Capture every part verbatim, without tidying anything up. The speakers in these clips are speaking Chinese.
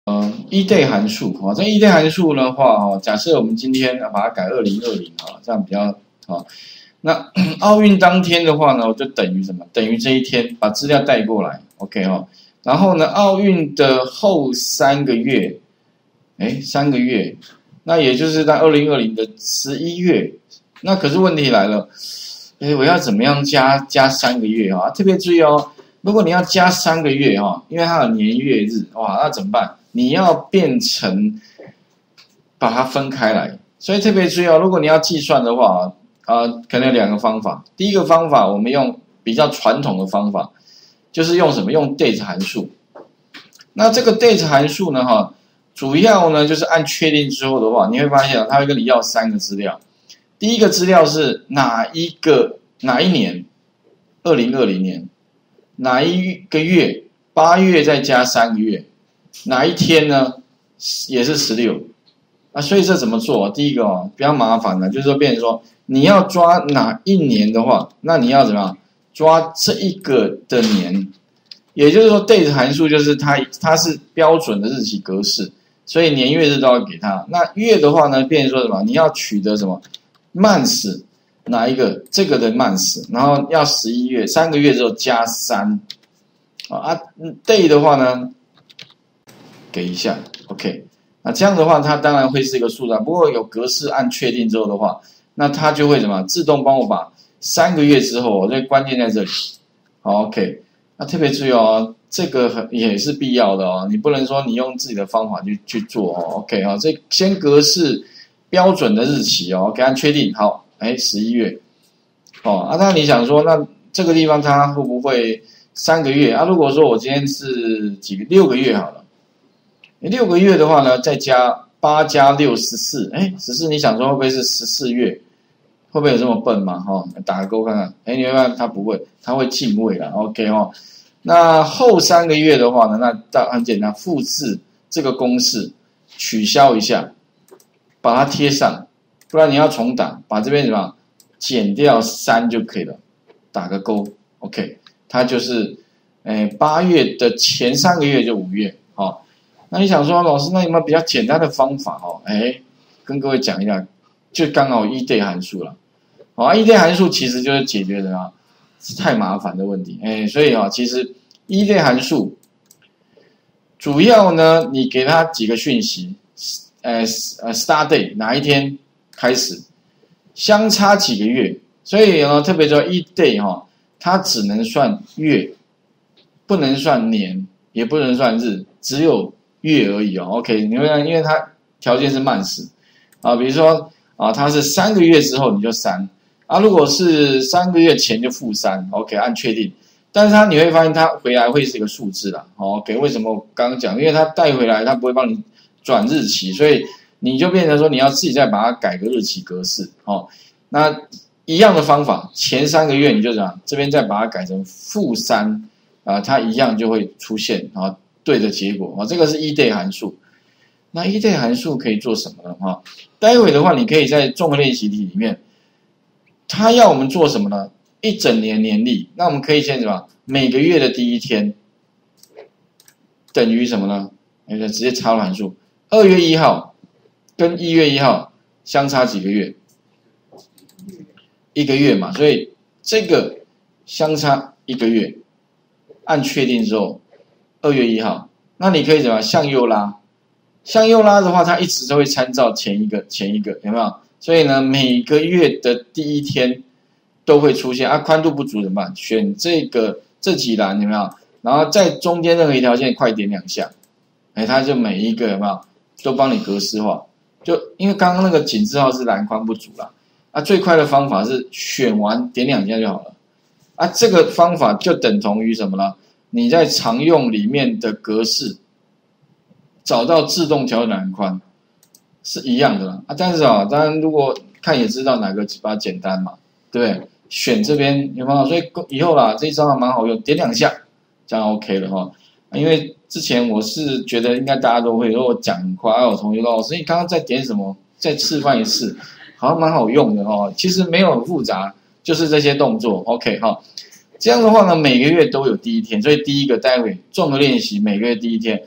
一 day 函数啊，这一 day 函数的话哦，假设我们今天把它改二零二零啊，这样比较好。那奥运当天的话呢，我就等于什么？等于这一天把资料带过来 ，OK 哦。然后呢，奥运的后三个月，哎，三个月，那也就是在二零二零的十一月。那可是问题来了，哎，我要怎么样加加三个月啊？特别注意哦，如果你要加三个月哈，因为它有年月日，哇，那怎么办？你要变成把它分开来，所以特别注意哦。如果你要计算的话啊、呃，可能有两个方法。第一个方法，我们用比较传统的方法，就是用什么？用 date 函数。那这个 date 函数呢，哈，主要呢就是按确定之后的话，你会发现它会跟你要三个资料。第一个资料是哪一个哪一年？二零二零年哪一个月？八月再加三个月。哪一天呢？也是十六啊，所以这怎么做？第一个哦，比较麻烦的，就是说，变成说你要抓哪一年的话，那你要怎么样抓这一个的年？也就是说 ，date 函数就是它它是标准的日期格式，所以年月日都要给它。那月的话呢，变成说什么？你要取得什么 months 哪一个这个的 months， 然后要十一月三个月之后加三啊 day 的话呢？给一下 ，OK， 那这样的话，它当然会是一个数字，不过有格式按确定之后的话，那它就会什么自动帮我把三个月之后，这关键在这里，好 ，OK， 那特别注意哦，这个很也是必要的哦，你不能说你用自己的方法去去做哦 ，OK 啊、哦，这先格式标准的日期哦，给按确定，好，哎，十一月，哦，啊，那你想说，那这个地方它会不会三个月啊？如果说我今天是几个六个月好了。六个月的话呢，再加八加六十四，哎，十四，你想说会不会是十四月？会不会有这么笨嘛？哈、哦，打个勾看看，哎，你会发现它不会，它会进位了 ，OK 哦。那后三个月的话呢，那大很简单，复制这个公式，取消一下，把它贴上，不然你要重打，把这边什么减掉三就可以了，打个勾 ，OK， 它就是，哎，八月的前三个月就五月，好、哦。那你想说，老师，那有没有比较简单的方法哦？哎，跟各位讲一下，就刚好一 day 函数了。好、啊，一 day 函数其实就是解决的啊，是太麻烦的问题。哎，所以啊，其实一 day 函数主要呢，你给它几个讯息，呃呃 ，start day 哪一天开始，相差几个月，所以呢，特别说一 day 哈，它只能算月，不能算年，也不能算日，只有月而已哦 ，OK， 你会看，因为它条件是慢时啊，比如说啊，它是三个月之后你就三啊，如果是三个月前就负三 ，OK， 按确定。但是它你会发现它回来会是一个数字啦 ，OK， 为什么我刚刚讲？因为它带回来它不会帮你转日期，所以你就变成说你要自己再把它改个日期格式哦。那一样的方法，前三个月你就这样，这边再把它改成负三啊，它一样就会出现啊。对的结果啊，这个是一 day 函数。那一 day 函数可以做什么呢？哈，待会的话，你可以在综合练习题里面，它要我们做什么呢？一整年年历。那我们可以先什么？每个月的第一天等于什么呢？那个直接插入函数，二月一号跟一月一号相差几个月？一个月嘛，所以这个相差一个月，按确定之后。二月一号，那你可以怎么向右拉？向右拉的话，它一直都会参照前一个前一个，有没有？所以呢，每个月的第一天都会出现啊。宽度不足怎么办？选这个这几栏有没有？然后在中间任何一条线快点两下，哎，它就每一个有没有都帮你格式化？就因为刚刚那个井字号是栏宽不足啦，啊，最快的方法是选完点两下就好了。啊，这个方法就等同于什么呢？你在常用里面的格式找到自动调整栏宽是一样的啦啊，但是啊，当然如果看也知道哪个比较简单嘛，对不对？选这边有没有？所以以后啦，这一招还蛮好用，点两下这样 OK 了哈。因为之前我是觉得应该大家都会，如果我讲很快，有同学说老师你刚刚在点什么？再示范一次，好像蛮好用的哈。其实没有很复杂，就是这些动作 OK 哈。这样的话呢，每个月都有第一天，所以第一个待会综合练习每个月第一天，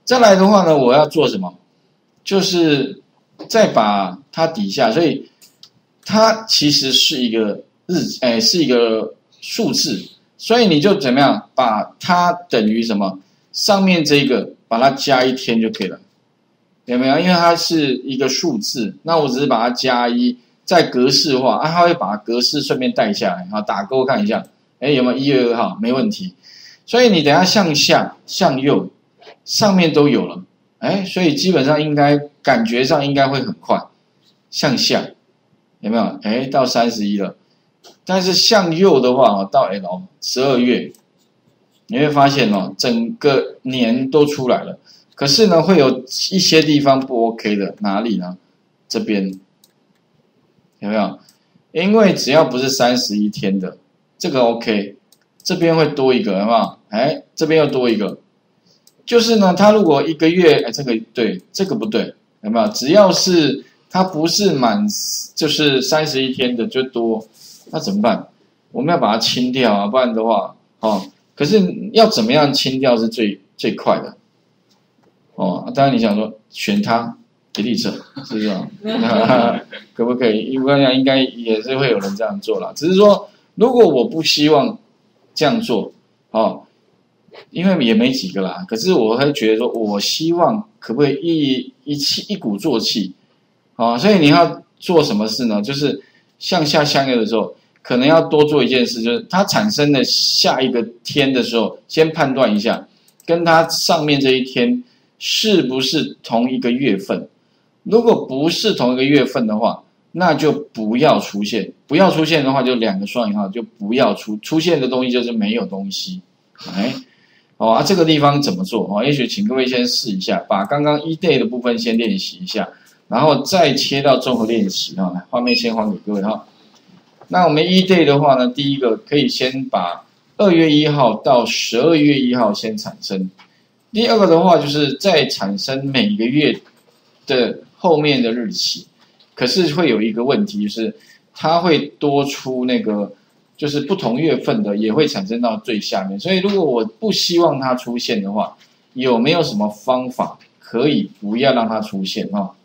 再来的话呢，我要做什么？就是再把它底下，所以它其实是一个日，哎，是一个数字，所以你就怎么样把它等于什么？上面这个把它加一天就可以了，有没有？因为它是一个数字，那我只是把它加一，再格式化啊，它会把格式顺便带下来，好，打勾看一下，哎，有没有一月二号？没问题。所以你等一下向下、向右，上面都有了，哎，所以基本上应该感觉上应该会很快，向下有没有？哎，到三十一了，但是向右的话，到 L 十二月，你会发现哦，整个年都出来了，可是呢，会有一些地方不 OK 的，哪里呢？这边有没有？因为只要不是三十一天的，这个 OK。这边会多一个，有没有？哎，这边又多一个，就是呢，它如果一个月，哎，这个对，这个不对，有没有？只要是它不是满，就是三十一天的就多，那怎么办？我们要把它清掉啊，不然的话，哦，可是要怎么样清掉是最最快的？哦，当然你想说选它，一力者，是不是啊？可不可以？我想应该也是会有人这样做啦，只是说，如果我不希望这样做，哦，因为也没几个啦。可是我会觉得说，我希望可不可以一一气一鼓作气，哦，所以你要做什么事呢？就是向下向右的时候，可能要多做一件事，就是它产生的下一个天的时候，先判断一下，跟它上面这一天是不是同一个月份。如果不是同一个月份的话，那就不要出现，不要出现的话，就两个双引号，就不要出出现的东西就是没有东西，哎，好啊，这个地方怎么做哦？也许请各位先试一下，把刚刚一 day 的部分先练习一下，然后再切到综合练习啊。来，画面先还给各位哈。那我们一 day 的话呢，第一个可以先把二月一号到十二月一号先产生，第二个的话就是再产生每个月的后面的日期。可是会有一个问题，就是它会多出那个，就是不同月份的也会产生到最下面。所以如果我不希望它出现的话，有没有什么方法可以不要让它出现啊？